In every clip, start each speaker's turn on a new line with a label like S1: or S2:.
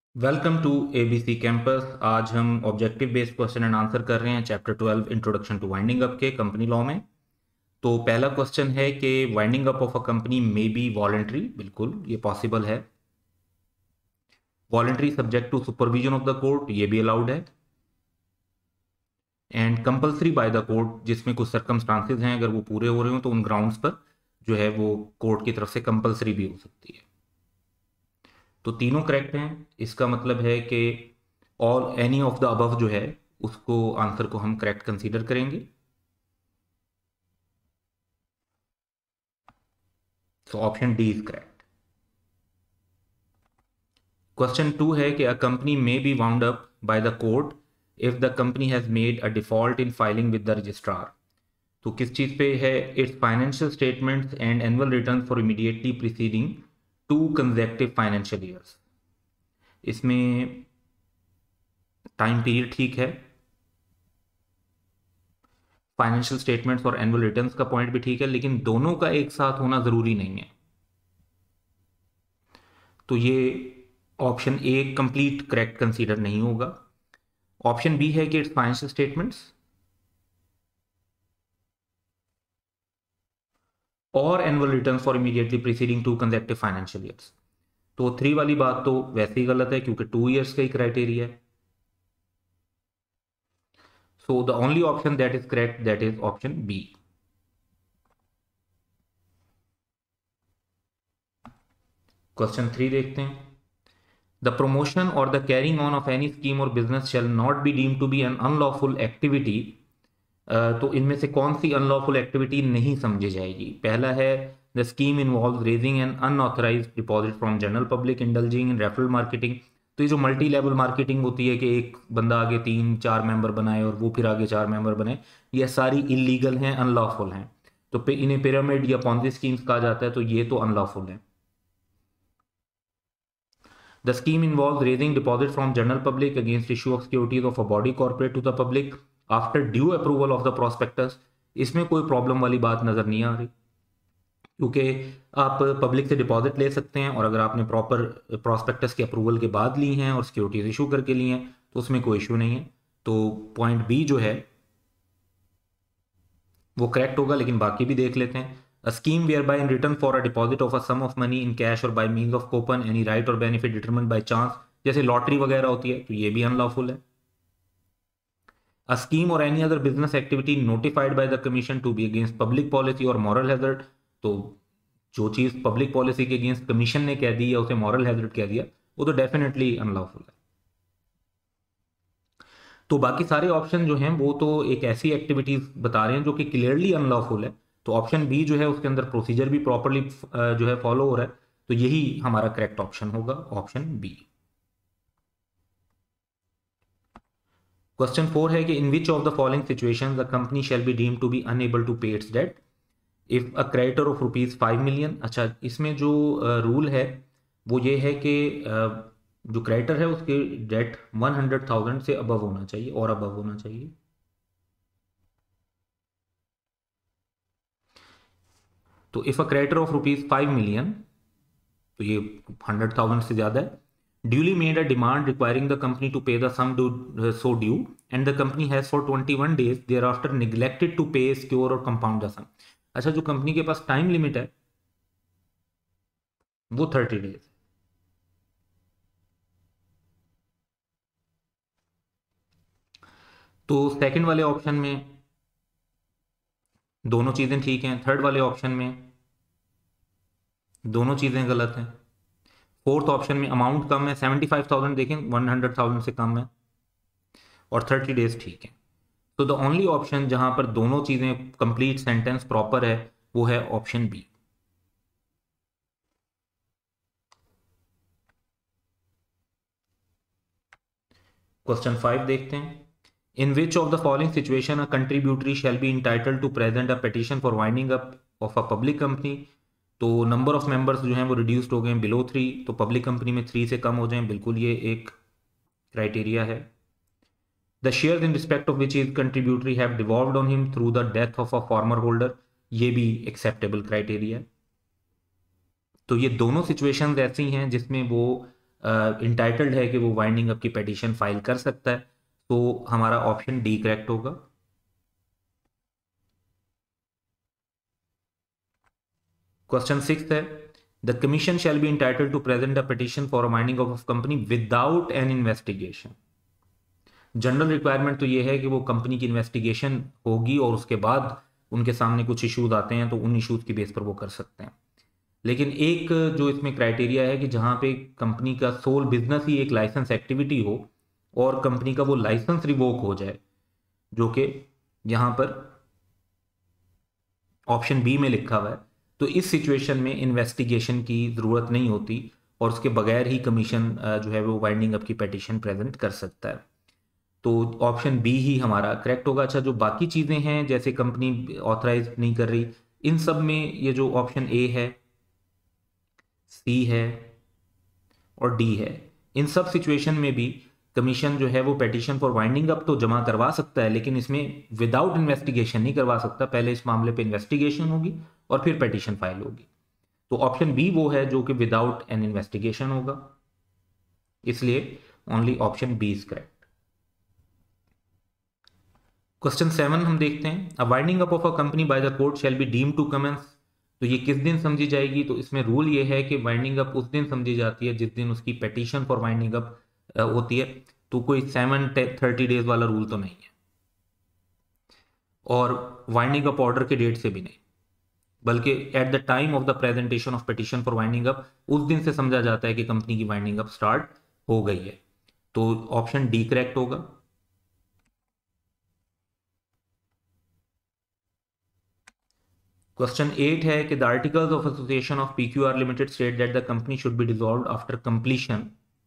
S1: Welcome to ABC campus. आज हम objective based question and answer कर रहे हैं chapter 12 introduction to winding up के कंपनी लॉ में। तो पहला क्वेश्चन है कि winding up of a company may be voluntary. बिल्कुल ये पॉसिबल है। Voluntary subject to supervision of the court, ये भी अलाउड है। And compulsory by the court, जिसमें कुछ सर्कमस्टांसेस हैं, अगर वो पूरे हो रहे हो तो उन ग्राउंड्स पर जो है वो कोर्ट की तरफ से कंपल्सरी भी हो सकती है। तो तीनों करेक्ट हैं। इसका मतलब है कि all any of the above जो है उसको आंसर को हम करेक्ट कंसीडर करेंगे। So option D is correct. Question 2 है कि a company may be wound up by the court if the company has made a default in filing with the registrar. तो किस चीज पे है? Its financial statements and annual return for immediately preceding 2 consecutive financial years. इसमें time period ठीक है, financial statements और annual returns का पॉइंट भी ठीक है, लेकिन दोनों का एक साथ होना जरूरी नहीं है। तो ये option A complete correct consider नहीं होगा। ऑप्शन बी है कि इट्स फाइनेंशियल स्टेटमेंट्स और annual return for immediately preceding 2 consecutive financial years. तो 3 वाली बात तो वैसे ही गलत है क्योंकि 2 ईयर्स का ही क्राइटेरिया है। So the only option that is correct, that is option B. Question 3 देखते हैं। The promotion or the carrying on of any scheme or business shall not be deemed to be an unlawful activity। तो इनमें से कौन सी unlawful activity नहीं समझी जाएगी? पहला है the scheme involve raising an unauthorise deposit from general public, indulging in referral marketing. तो ये जो मल्टी लेवल मार्केटिंग होती है कि एक बंदा आगे 3-4 मेंबर बनाए और वो फिर आगे 4 मेंबर बने, ये सारी इलीगल हैं, अनलॉफुल हैं। तो इन्हें पिरामिड या पॉन्जी स्कीम्स कहा जाता है, तो ये तो अनलॉफुल है। The scheme involves raising deposit from general public against issue of securities of a body corporate to the public after due approval of the prospectus। इसमें कोई प्रॉब्लम वाली बात नजर नहीं आ रही क्योंकि आप पब्लिक से डिपॉजिट ले सकते हैं और अगर आपने प्रॉपर प्रॉस्पेक्टस के अप्रूवल के बाद ली हैं और सिक्योरिटीज इशू करके ली हैं तो उसमें कोई इशू नहीं है। तो पॉइंट बी जो है वो करेक्ट होगा, लेकिन बाकी भी देख लेते हैं। A scheme whereby in return for a deposit of a sum of money in cash or by means of coupon any right or benefit determined by chance, जैसे लॉटरी वगैरह होती है, तो ये भी अनलॉफुल है। A scheme or any other business activity notified by the commission to be against public policy or moral hazard। तो जो चीज पब्लिक पॉलिसी के अगेंस्ट कमीशन ने कह दी या उसे मॉरल हैजर्ड कह दिया, वो तो डेफिनेटली अनलॉफुल है। तो बाकी सारे ऑप्शन जो हैं वो तो एक ऐसी एक्टिविटीज बता रहे हैं जो कि क्लियरली अनलॉफुल है। तो ऑप्शन बी जो है उसके अंदर प्रोसीजर भी प्रॉपरली जो है फॉलो हो रहा है, तो यही हमारा करेक्ट ऑप्शन होगा, ऑप्शन बी। क्वेश्चन 4 है कि in which of the following situations the company shall be deemed to be unable to pay its debt if a creditor of ₹5 million. अच्छा, इसमें जो रूल है वो ये है कि जो क्रेडिटर है उसके डेट 100,000 से अबव होना चाहिए और अबव होना चाहिए। तो if a creditor of ₹5 million, तो ये 100,000 से ज्यादा है, duly made a demand requiring the company to pay the sum so due and the company has for 21 days thereafter neglected to pay secure और compound the sum. अच्छा, जो company के पास time limit है वो 30 days. तो second वाले option में दोनों चीजें ठीक हैं, थर्ड वाले ऑप्शन में दोनों चीजें गलत हैं। फोर्थ ऑप्शन में अमाउंट कम है, 75,000 देखें 100,000 से कम है, और 30 डेज ठीक है। तो द ओनली ऑप्शन जहां पर दोनों चीजें कंप्लीट सेंटेंस प्रॉपर है वो है ऑप्शन बी। क्वेश्चन 5 देखते हैं। In which of the following situation a contributory shall be entitled to present a petition for winding up of a public company. तो नंबर ऑफ मेंबर्स जो हैं वो reduced हो गए हैं बिलो 3, तो पब्लिक कंपनी में 3 से कम हो जाएं, बिल्कुल ये एक क्राइटेरिया है। The share in respect of which is contributory have devolved on him through the death of a former holder, ये भी एक्सेप्टेबल क्राइटेरिया है। तो ये दोनों सिचुएशंस ऐसी हैं जिसमें वो इंटाइटल्ड है कि वो वाइंडिंग अप की पिटीशन फाइल कर सकता है। तो हमारा ऑप्शन डी करेक्ट होगा। क्वेश्चन 6 है, the commission shall be entitled to present a petition for a winding of company without an investigation. General requirement तो ये है कि वो कंपनी की इन्वेस्टिगेशन होगी और उसके बाद उनके सामने कुछ इश्यूज आते हैं तो उन इश्यूज की बेस पर वो कर सकते हैं। लेकिन एक जो इसमें क्राइटेरिया है कि जहाँ पे कंपनी का सोल बिजनेस ही एक लाइसेंस एक्टिविटी हो और कंपनी का वो लाइसेंस रिवोक हो जाए, जो कि यहाँ पर ऑप्शन बी में लिखा हुआ है, तो इस सिचुएशन में इन्वेस्टिगेशन की ज़रूरत नहीं होती और उसके बगैर ही कमीशन जो है वो वाइंडिंग अप की पिटीशन प्रेजेंट कर सकता है। तो ऑप्शन बी ही हमारा करेक्ट होगा। अच्छा, जो बाकी चीज़ें हैं जैसे कंपनी ऑथराइज नहीं कर रही, इन सब में ये जो ऑप्शन ए है, सी है और डी है, इन सब सिचुएशन में भी कमीशन जो है वो पिटीशन फॉर वाइंडिंग अप तो जमा करवा सकता है, लेकिन इसमें विदाउट इन्वेस्टिगेशन नहीं करवा सकता। पहले इस मामले पे इन्वेस्टिगेशन होगी और फिर पिटीशन फाइल होगी। तो ऑप्शन बी वो है जो कि विदाउट एन इन्वेस्टिगेशन होगा, इसलिए only option B is correct. Question 7 हम देखते हैं, a winding up of a company by the court shall be deem to commence. तो ये किस दिन समझी जाएगी? तो इसमें रूल ये है कि वाइंडिंग अप उस दिन समझी जाती है जिस दिन उसकी पिटीशन फॉर वाइंडिंग अप होती है। तो कोई 7-30 डेज वाला रूल तो नहीं है और वाइंडिंग अप ऑर्डर के डेट से भी नहीं, बल्कि at the time of the presentation of petition for winding up उस दिन से समझा जाता है कि कंपनी की वाइंडिंग अप स्टार्ट हो गई है। तो ऑप्शन डी करेक्ट होगा। क्वेश्चन 8 है कि the articles of association of PQR limited state that the company should be dissolved after completion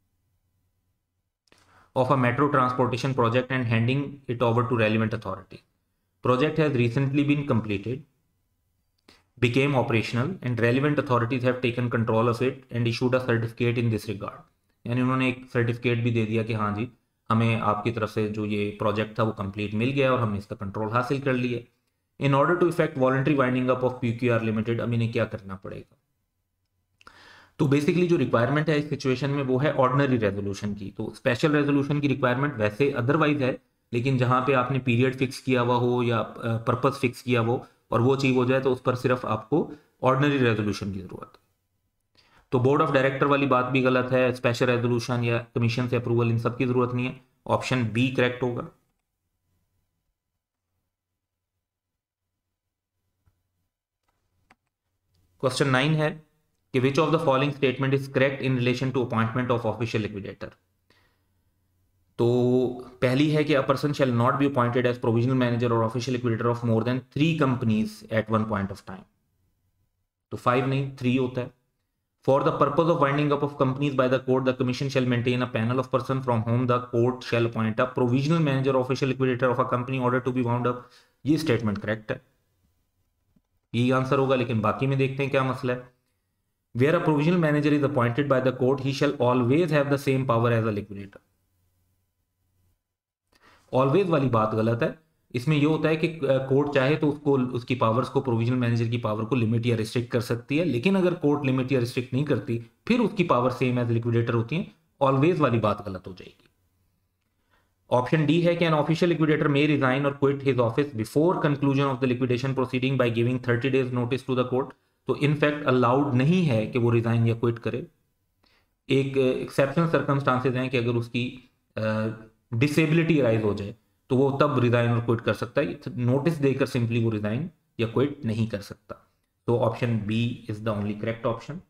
S1: of a metro transportation project and handing it over to relevant authority. Project has recently been completed, became operational, and relevant authorities have taken control of it and issued a certificate in this regard. यानी उन्होंने एक certificate भी दे दिया कि हाँ जी, हमें आपकी तरफ से जो ये प्रोजेक्ट था वो कंप्लीट मिल गया और हमने इसका कंट्रोल हासिल कर लिया। In order to effect voluntary winding up of PQR limited, अब इन्हें क्या करना पड़ेगा? तो बेसिकली जो रिक्वायरमेंट है इस सिचुएशन में वो है ऑर्डिनरी रेजोल्यूशन की। तो स्पेशल रेजोल्यूशन की रिक्वायरमेंट वैसे अदरवाइज है, लेकिन जहां पे आपने पीरियड फिक्स किया हुआ हो या पर्पस फिक्स किया हो और वो चीज हो जाए तो उस पर सिर्फ आपको ऑर्डिनरी रेजोल्यूशन की जरूरत है। तो बोर्ड ऑफ डायरेक्टर वाली बात भी गलत है, स्पेशल रेजोल्यूशन या कमीशन से अप्रूवल इन सब की जरूरत नहीं है। ऑप्शन बी करेक्ट होगा। क्वेश्चन 9 है कि which of the following statement is correct in relation to appointment of official liquidator. तो पहली है कि a person shall not be appointed as provisional manager और official liquidator of more than 3 companies at one point of time. तो 5 नहीं 3 होता है। For the purpose of winding up of companies by the court the commission shall maintain a panel of person from whom the court shall appoint a provisional manager official liquidator of a company order to be wound up. ये statement correct है, यही answer होगा। लेकिन बाकी में देखते हैं क्या मसला है। Where a provisional manager is appointed by the court he shall always have the same power as a liquidator. Always वाली बात गलत है। इसमें यह होता है कि कोर्ट चाहे तो उसको उसकी पावर्स को, प्रोविजनल मैनेजर की पावर को लिमिट या रिस्ट्रिक्ट कर सकती है, लेकिन अगर कोर्ट लिमिट या रिस्ट्रिक्ट नहीं करती फिर उसकी पावर सेम एज लिक्विडेटर होती है। ऑलवेज वाली बात गलत हो जाएगी। ऑप्शन डी है कि an official liquidator may resign और quit his office before conclusion of the liquidation proceeding by giving 30 days notice to the court. तो इनफैक्ट अलाउड नहीं है कि वो रिजाइन या क्विट करे। एक एक्सेप्शनल सर्कमस्टांसेस हैं कि अगर उसकी डिसेबिलिटी अराइज हो जाए तो वो तब रिजाइन और क्विट कर सकता है। नोटिस देकर सिंपली वो रिजाइन या क्विट नहीं कर सकता। तो option B is the only correct option.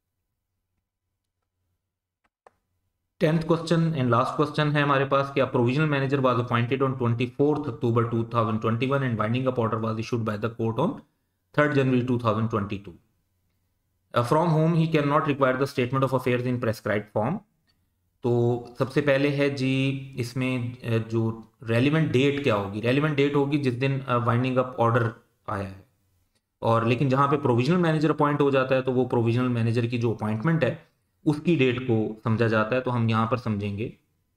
S1: 10th question and last question है हमारे पास कि provisional manager was appointed on 24th October 2021 and winding up order was issued by the court on 3rd January 2022। From whom he can not require the statement of affairs in prescribed form. तो सबसे पहले है जी इसमें जो relevant date क्या होगी? Relevant date होगी जिस दिन वाइंडिंग अप ऑर्डर आया है। और लेकिन जहाँ पे प्रोविजनल मैनेजर अपॉइंट हो जाता है तो वो प्रोविजनल मैनेजर की जो अपॉइंटमेंट है उसकी डेट को समझा जाता है। तो हम यहाँ पर समझेंगे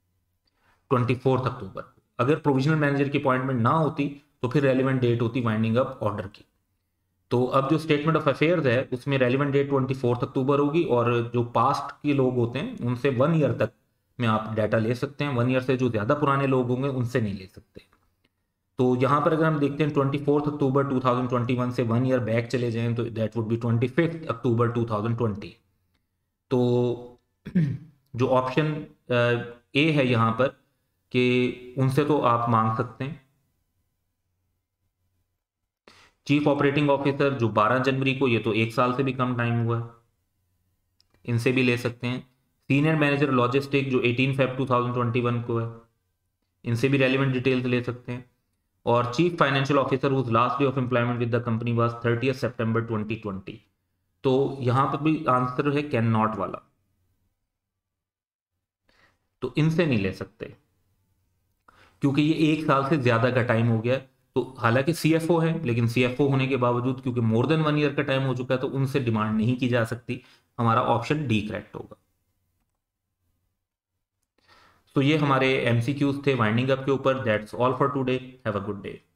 S1: 24 अक्टूबर। अगर प्रोविजनल मैनेजर की अपॉइंटमेंट ना होती तो फिर रेलिवेंट डेट होती वाइंडिंग अप ऑर्डर की। तो अब जो स्टेटमेंट ऑफ अफेयर्स है उसमें रेलिवेंट डेट 24 अक्टूबर होगी, और जो पास्ट के लोग होते हैं उनसे 1 ईयर तक में आप डाटा ले सकते हैं। 1 ईयर से जो ज़्यादा पुराने लोग होंगे उनसे नहीं ले सकते। तो यहाँ पर अगर हम देखते हैं 24 अक्टूबर 2021 से 1 ईयर बैक चले जाएं तो दैट वुड बी 25 अक्टूबर 2020। तो जो ऑप्शन ए है यहाँ पर कि उनसे तो आप मांग सकते हैं। चीफ ऑपरेटिंग ऑफिसर जो 12 जनवरी को, ये तो 1 साल से भी कम टाइम हुआ है, इनसे भी ले सकते हैं। सीनियर मैनेजर लॉजिस्टिक जो 18 फेब 2021 को है, इनसे भी रेलिवेंट डिटेल्स ले सकते हैं। और chief financial officer whose last day of employment with the company was 30 सितंबर 2020। तो यहां पर भी आंसर है कैन नॉट वाला, तो इनसे नहीं ले सकते क्योंकि ये 1 साल से ज्यादा का टाइम हो गया। तो हालांकि सीएफओ है, लेकिन सीएफओ होने के बावजूद क्योंकि मोर देन 1 ईयर का टाइम हो चुका है तो उनसे डिमांड नहीं की जा सकती। हमारा ऑप्शन डी करेक्ट होगा। तो ये हमारे एमसीक्यूज थे वाइंडिंग अप के ऊपर। That's all for today. Have a good day.